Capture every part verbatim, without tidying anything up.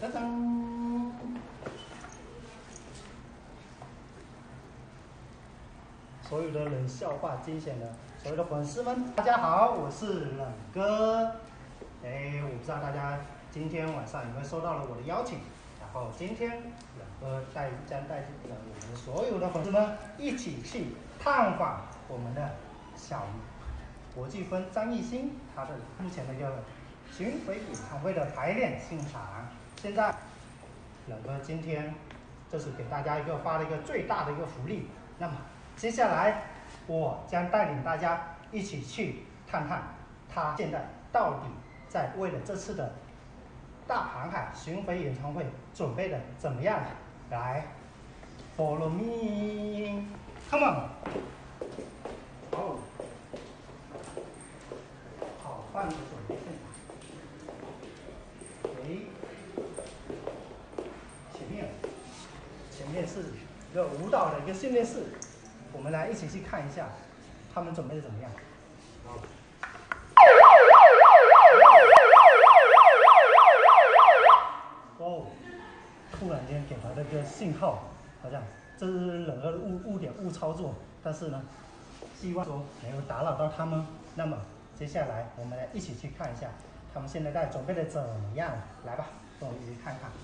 噔噔。所有的冷笑话惊险的所有的粉丝们，大家好，我是冷哥。哎，我不知道大家今天晚上有没有收到了我的邀请，然后今天冷哥带将带着我们所有的粉丝们一起去探访我们的小国际分张艺兴他的目前的一个巡回演唱会的排练现场。现在冷哥今天这是给大家一个发了一个最大的一个福利，那么接下来我将带领大家一起去看看他现在到底在为了这次的大航海巡回演唱会准备的怎么样。来 follow me come on。 好，好饭的准备现场。诶，前面前面是一个舞蹈的一个训练室，我们来一起去看一下他们准备的怎么样。好，哦，突然间给他这个信号，好像这是冷个误误点误操作，但是呢，希望说没有打扰到他们。那么接下来我们来一起去看一下他们现在在准备的怎么样。来吧，跟我们一起看看。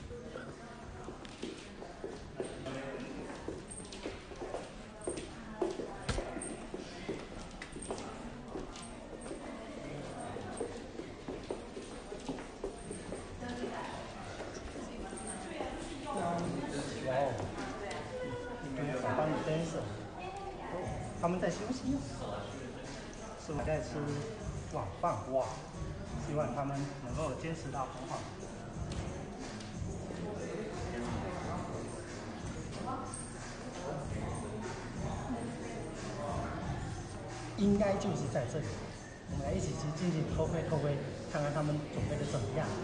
他们在休息，是不是在吃晚饭？哇！希望他们能够坚持到很好。应该就是在这里，我们来一起去进去偷窥偷窥，看看他们准备的怎么样。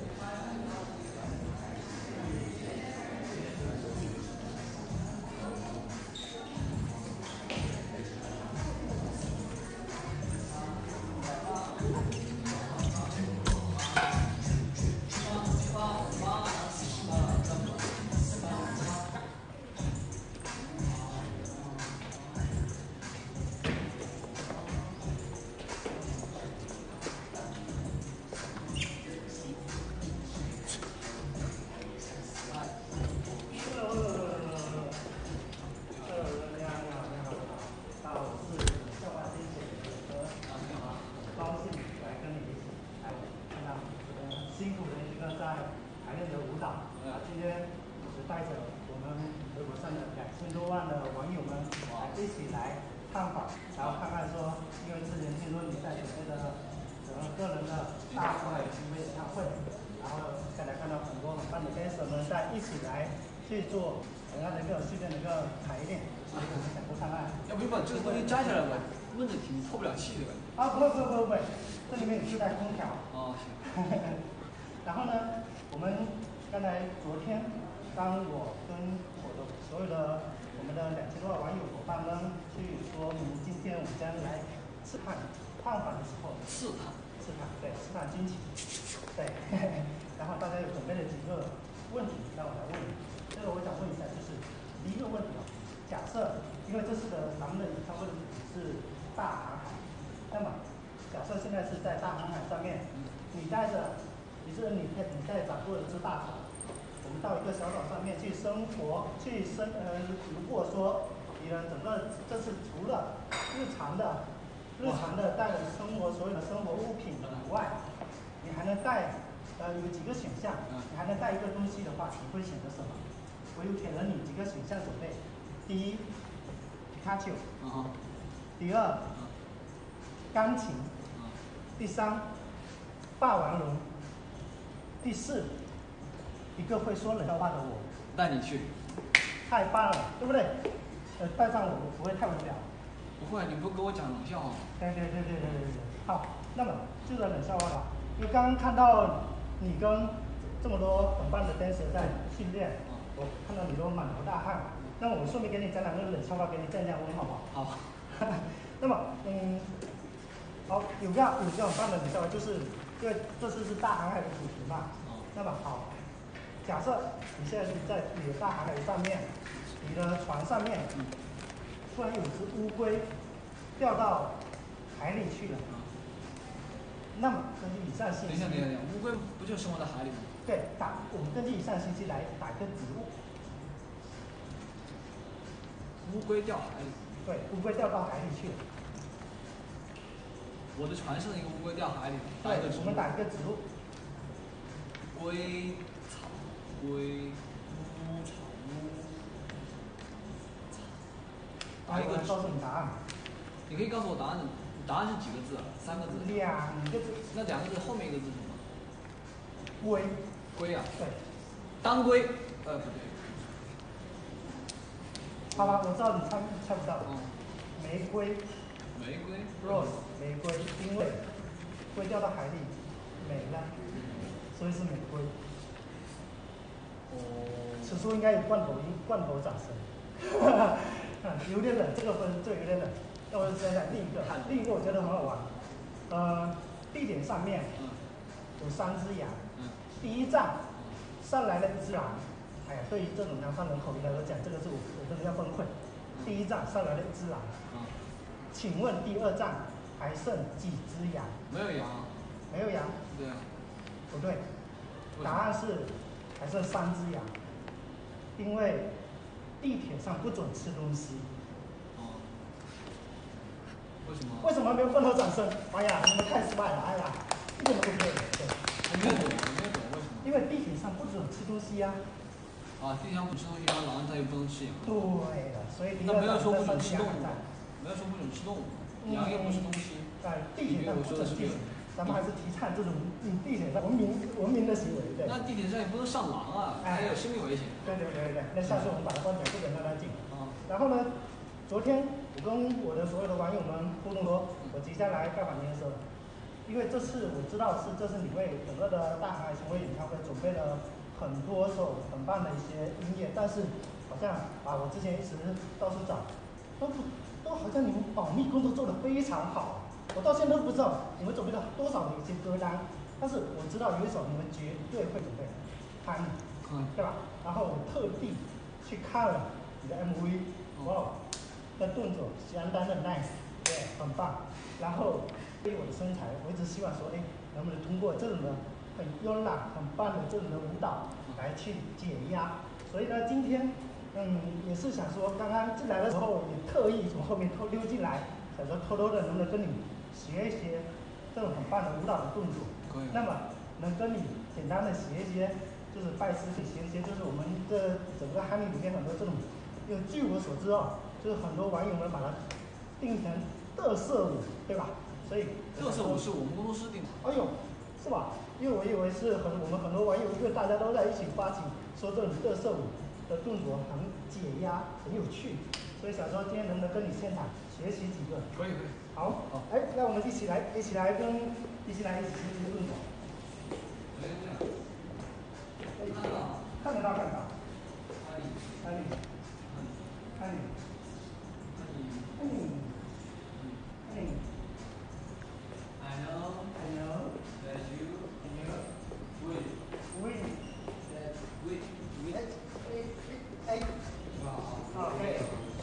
辛苦的一个在排练的舞蹈，啊，今天是带着我们微博上的两千多万的网友们来一起来探访，然后看看说，因为之前听说你在准备的整个个人的大航海巡回演唱会，然后刚才看到很多很棒的 dancer 们在一起来去做同样的一个训练的一个排练，所以我们想过看看。 要不把这个东西加起来吧，闷着挺透不了气的。 啊，不会不会不会不会，这里面有自带空调。 哦，行。 然后呢，我们刚才昨天，当我跟我的所有的我们的两千多万网友伙伴们去说明今天我们将来试探探访的时候， 试探试探对试探惊奇，对，然后大家有准备了几个问题让我来问你。这个我想问一下，就是第一个问题啊，假设因为这次的咱们的演唱会的主题是大航海，那么假设现在是在大航海上面，你带着。你是你在你在掌舵的是大船，我们到一个小岛上面去生活，去生呃，如果说你的整个这次除了日常的日常的带了生活所有的生活物品以外，你还能带呃有几个选项，你还能带一个东西的话，你会选择什么？我又给了你几个选项准备：第一，皮卡丘；第二，钢琴；第三，霸王龙。第四，一个会说冷笑话的我， 带你去， 太棒了，对不对？呃，带上我，我不会太无聊。 不会，你不给我讲冷笑话吗？ 对对对对对对对。好，那么就说冷笑话吧，因为刚刚看到你跟这么多很棒的 dancer 在训练，我看到你都满头大汗，那么我顺便给你讲两个冷笑话，给你降降温，好不好？ 好。 那么，嗯，好，有个有个很棒的冷笑话，就是因为这次是大航海的主题嘛。那么好， 假设你现在是在你的大海里上面，你的船上面，突然有只乌龟掉到海里去了。那么根据以上信息， 等一下，等一下，等一下，乌龟不就生活在海里吗？ 对，打我们根据以上信息来打一个植物。 乌龟掉海里。 对，乌龟掉到海里去了。 我的船上的一个乌龟掉海里， 对，我们打一个植物。 龟草龟乌草乌。打一个。 告诉你答案。 你可以告诉我答案，答案是几个字啊？三个字。 两个字。 那两个字后面一个字是什么？ 龟。 龟啊。 对。 当归。呃，不对。 好吧，我知道你猜猜不到。 嗯。 玫瑰。 玫瑰。 Rose， 玫瑰，因为龟掉到海里没了，所以是玫瑰。 哦。 此处应该有罐头音，罐头掌声。有点冷，这个分这有点冷。那我再来另一个，另一个我觉得很好玩。呃，地点上面有三只羊，第一站上来了一只狼。哎呀，对于这种南方人口音来讲，这个是我我真的要崩溃。第一站上来了一只狼。请问第二站还剩几只羊？ 没有羊。 没有羊。 对啊。 不对，答案是还剩三只羊，因为地铁上不准吃东西。 哦。为什么？ 为什么没有罐头掌声？哎呀，你们太失败了！哎呀，一点都不对。对。 我没有懂，我没有懂为什么？ 因为地铁上不准吃东西呀、 啊。啊，地铁上不吃东西，然后狼它又不能吃羊。 对的，所以那没有说不准吃动物，没有说不准吃动物，羊又不是东西。 在地铁上不准吃。咱们还是提倡这种嗯地铁上文明文明的行为，对。 那地铁上也不能上狼啊，还有生命危险。 对对对对，那下次我们把它关掉，不准让它进。 啊。 然后呢，昨天我跟我的所有的网友们互动说，我即将来盖板年的时候，因为这次我知道是这是你为整个的大航海行为演唱会准备了很多首很棒的一些音乐，但是好像啊我之前一直到处找，都不都好像你们保密工作做得非常好。我到现在都不知道你们准备了多少的一些歌单，但是我知道有一首你们绝对会准备的，《Honey》， 嗯， 对吧？然后我特地去看了你的 M V， 哇，那动作相当的 nice， 对，很棒。然后对于我的身材，我一直希望说，哎，能不能通过这种的很慵懒、很棒的这种的舞蹈来去解压？所以呢，今天嗯也是想说，刚刚进来的时候也特意从后面偷溜进来，想说偷偷的能不能跟你学一些这种很棒的舞蹈的动作。 可以。 那么能跟你简单的学一些，就是拜师去学一些，就是我们这整个哈密里面很多这种，因为据我所知哦，就是很多网友们把它定义成嘚瑟舞，对吧？所以嘚瑟舞是我们工作室定的。 哎呦，是吧？因为我以为是很我们很多网友，因为大家都在一起发起说这种嘚瑟舞的动作很解压，很有趣，所以想说今天能不能跟你现场学习几个？ 可以可以。 好。好。哎，那我们一起来，一起来跟一起来一起学习动作。 可以这样。 看得到，看得到，看得到。 哈利， 哈利，哈利，哈利，哈利。 I know, I know that you will win that we we 哎哎哎。好。OK。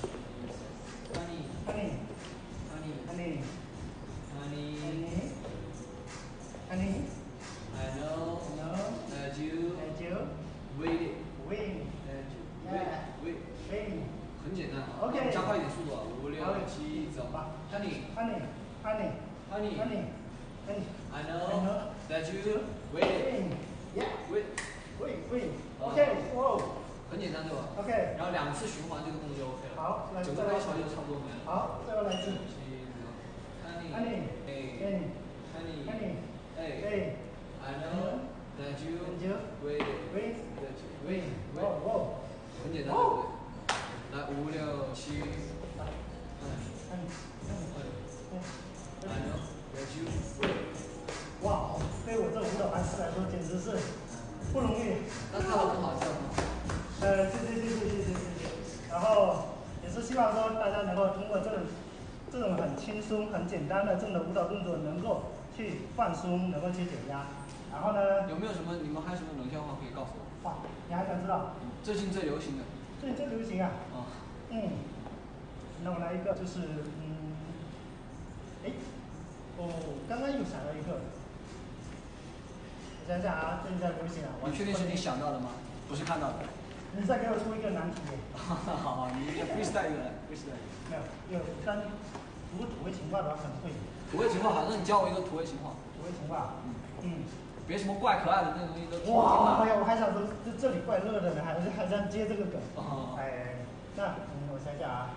Honey, Honey, honey, honey, honey, honey, honey. I know No. that you And you wait win. that you Yeah. wait wait. Win. 很简单啊。 OK 加快一点速度啊，五六七走。Honey, Honey, honey, honey, honey, honey. I I know know that you wait Win. Yeah. wait. Win, win. OK. Wow. 很简单对吧 OK。 然后两次循环这个动作就 OK 了。 好，来整个高潮就差不多没了。 好，最后来一次。 Honey, Honey, hey, honey, honey, honey, hey, hey. I know that you And you wait win. that you Win. wait Wow, wait. wow. 很简单对不对？来五六七，嗯， Honey, honey, honey. I know that you wait。 哇，对我这舞蹈白痴来说简直是不容易。 那跳得很好，跳得很好。 呃，谢谢谢谢谢谢谢谢。然后也是希望说大家能够通过这种这种很轻松、很简单的这种的舞蹈动作，能够去放松，能够去减压。然后呢？ 有没有什么你们还有什么冷笑话可以告诉我？ 哇。 知道？ 最近最流行的。 最近最流行啊。 啊。 嗯。那我来一个，就是嗯，哎，哦，刚刚又想到一个，我想想啊，最近在流行啊。 你确定是你想到的吗？不是看到的。 你再给我出一个难题。 好好，你 freestyle 一个 freestyle 一个。 没有，有单，如果土味情话的话可能会有。 土味情话，好，那你教我一个土味情话。 土味情话。嗯。嗯。 别什么怪可爱的那种东西都。 哇，哎呀，我还想说这这里怪热的呢，还是还想接这个梗。 哦。 哎，那嗯，我想想啊。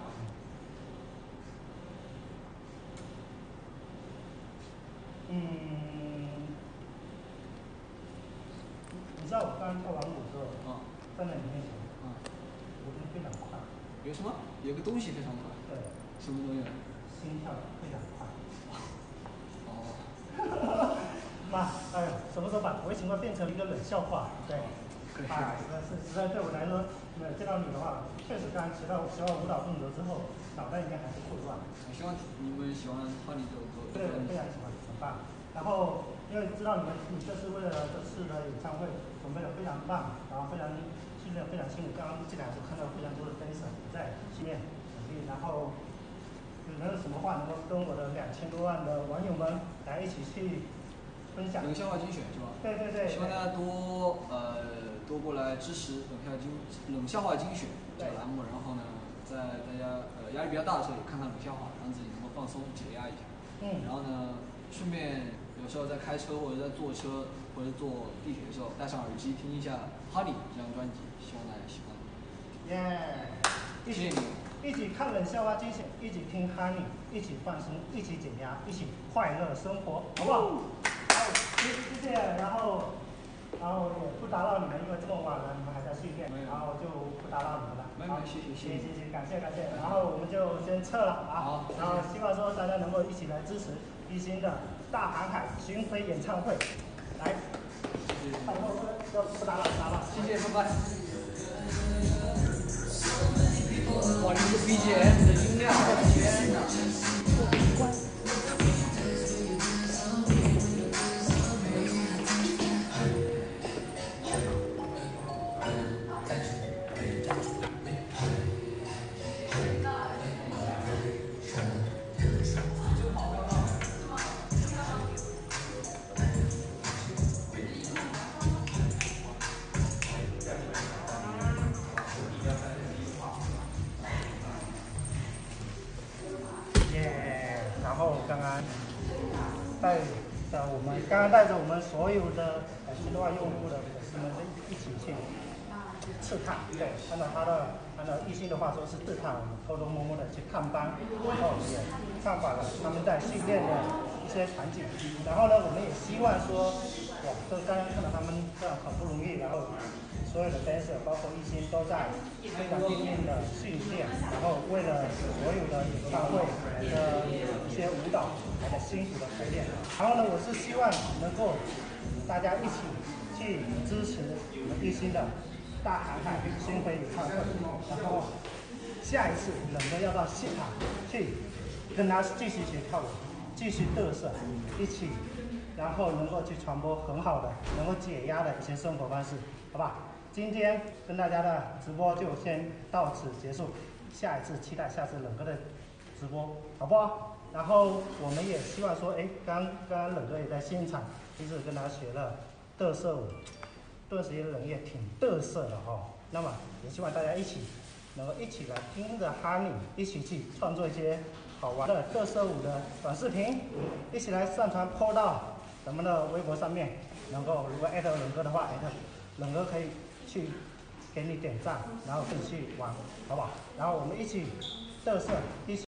嗯，你知道我刚跳完舞之后， 啊， 站在你面前， 啊， 我觉得非常快。 有什么？有个东西非常快。 对。 什么东西？ 心跳非常快。 哦。 那，哎呀，什么时候把土味情话变成一个冷笑话？对。啊，实在是实在对我来说，没有见到你的话，确实刚学到学完舞蹈动作之后，脑袋应该还是混乱。 我希望你们喜欢欢你这首歌。 对，非常喜欢，很棒。然后因为知道你们你这次为了这次的演唱会准备的非常棒，然后非常训练非常辛苦。刚刚进来的时候看到非常多的 dancer 在训练努力，然后有没有什么话能够跟我的两千多万的网友们来一起去分享？ 冷笑话精选是吧？ 对对对。 希望大家多呃多过来支持冷笑精冷笑话精选这个栏目，然后呢，在大家呃压力比较大的时候也看看冷笑话，让自己能够放松解压一下。 嗯。然后呢，顺便有时候在开车或者在坐车或者坐地铁的时候，戴上耳机听一下《Honey》这张专辑，希望大家喜欢。 耶！ 谢谢你。 一起看冷笑话精选，一起听 Honey， 一起放松，一起减压，一起快乐生活，好不好？好，谢谢谢谢。然后，然后也不打扰你们，因为这么晚了，你们还在训练，然后就不打扰你们了。 没有，谢谢谢谢谢谢，感谢感谢。然后我们就先撤了啊。 好。 然后希望说大家能够一起来支持一心的大航海巡回演唱会，来。谢谢。拜托，要不打扰不打扰。 谢谢，拜拜。哇，这个 B G M 的音量，天哪！ 然后刚刚带着我们，刚刚带着我们所有的呃新东方用户的粉丝们一起去刺探，对，按照他的按照一心的话说是刺探，我们偷偷摸摸的去探班，然后也探访了他们在训练的一些场景。然后呢，我们也希望说，哇，就刚刚看到他们这样很不容易，然后所有的 dancer 包括一心都在非常拼命的训练，然后为了所有的演唱会的一些舞蹈还在辛苦的排练。然后呢，我是希望能够大家一起去支持我们一心的大航海巡回演唱会，然后下一次冷哥要到现场去跟他继续学跳舞，继续嘚瑟，一起，然后能够去传播很好的、能够解压的一些生活方式，好吧？今天跟大家的直播就先到此结束，下一次期待下次冷哥的直播，好不好？然后我们也希望说，哎，刚刚刚冷哥也在现场，就是跟他学了嘚瑟舞。顿时冷也挺嘚瑟的哈、哦，那么也希望大家一起能够一起来听着 Honey， 一起去创作一些好玩的嘚瑟舞的短视频，一起来上传 po 到咱们的微博上面，能够如果艾特冷哥的话，艾特冷哥可以去给你点赞，然后跟你去玩，好不好？然后我们一起嘚瑟，一起。